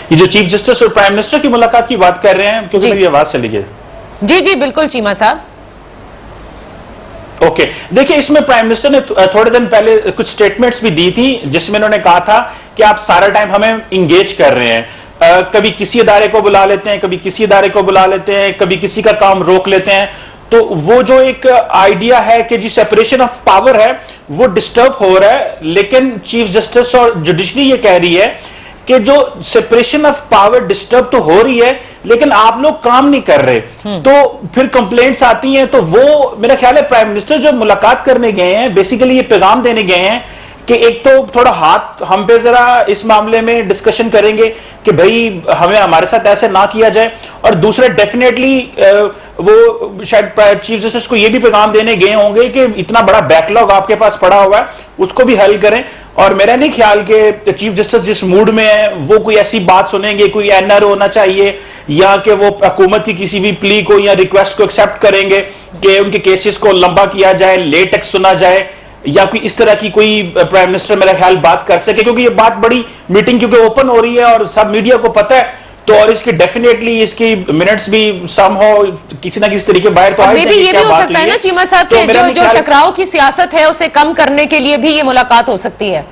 ये जो chief justice और प्राइम मिनिस्टर की मुलाकात की बात कर रहे हैं, क्योंकि मेरी आवाज चली गई। जी जी बिल्कुल चीमा साहब। ओके, देखिए इसमें प्राइम मिनिस्टर ने थोड़े दिन पहले कुछ स्टेटमेंट्स भी दी थी जिसमें उन्होंने कहा था कि आप सारा टाइम हमें इंगेज कर रहे हैं, कभी किसी इदारे को बुला लेते हैं, कभी किसी इदारे को बुला लेते हैं, कभी किसी का काम रोक लेते हैं। तो वो जो एक आइडिया है कि जी सेपरेशन ऑफ पावर है वो डिस्टर्ब हो रहा है, लेकिन चीफ जस्टिस और जुडिशरी ये कह रही है कि जो सेपरेशन ऑफ पावर डिस्टर्ब तो हो रही है लेकिन आप लोग काम नहीं कर रहे, तो फिर कंप्लेंट्स आती हैं। तो वो मेरा ख्याल है प्राइम मिनिस्टर जो मुलाकात करने गए हैं बेसिकली ये पैगाम देने गए हैं कि एक तो थोड़ा हाथ हम पे जरा इस मामले में डिस्कशन करेंगे कि भाई हमें हमारे साथ ऐसे ना किया जाए, और दूसरा डेफिनेटली वो शायद चीफ जस्टिस को ये भी पैगाम देने गए होंगे कि इतना बड़ा बैकलॉग आपके पास पड़ा हुआ है उसको भी हल करें। और मेरा नहीं ख्याल कि चीफ जस्टिस जिस मूड में है वो कोई ऐसी बात सुनेंगे, कोई एनआर होना चाहिए या कि वो हुकूमत की किसी भी प्ली को या रिक्वेस्ट को एक्सेप्ट करेंगे कि उनके केसेस को लंबा किया जाए, लेट तक सुना जाए, या कोई इस तरह की कोई प्राइम मिनिस्टर मेरा ख्याल बात कर सके, क्योंकि ये बात बड़ी मीटिंग क्योंकि ओपन हो रही है और सब मीडिया को पता है। तो और इसकी डेफिनेटली इसकी मिनट्स भी समहाउ किसी ना किसी तरीके बाहर तो आए। ये भी हो सकता है ना चीमा साहब के जो टकराव की सियासत है उसे कम करने के लिए भी ये मुलाकात हो सकती है।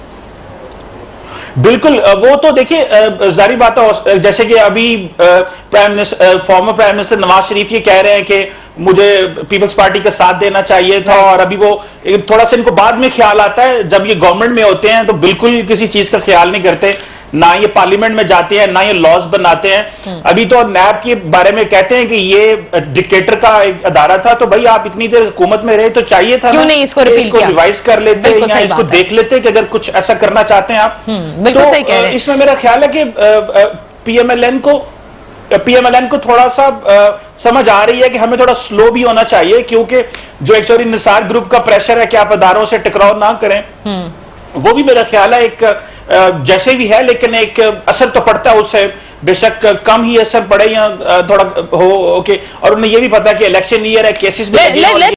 बिल्कुल, वो तो देखिए जारी बात है, जैसे कि अभी former prime minister Nawaz Sharif ये कह रहे हैं कि मुझे पीपल्स पार्टी का साथ देना चाहिए था, और अभी वो थोड़ा सा इनको बाद में ख्याल आता है, जब ये गवर्नमेंट में होते हैं तो बिल्कुल किसी चीज का ख्याल नहीं करते, ना ये पार्लियामेंट में जाते हैं ना ये लॉज बनाते हैं। अभी तो नैब के बारे में कहते हैं कि ये डिक्टेटर का एक अदारा था, तो भाई आप इतनी देर हुकूमत में रहे तो चाहिए था क्यों नहीं इसको रिपील किया, रिवाइज कर लेते या इसको देख लेते कि अगर कुछ ऐसा करना चाहते हैं आप। बिल्कुल सही कह रहे हैं। इसमें मेरा ख्याल है कि पीएमएलएन को थोड़ा सा समझ आ रही है कि हमें थोड़ा स्लो भी होना चाहिए, क्योंकि जो एक निसार ग्रुप का प्रेशर है कि आप अदारों से टकराव ना करें, वो भी मेरा ख्याल है एक जैसे भी है, लेकिन एक असर तो पड़ता है उससे, बेशक कम ही असर पड़े या थोड़ा हो। ओके, और उन्हें ये भी पता कि इलेक्शन ईयर है, केसेस भी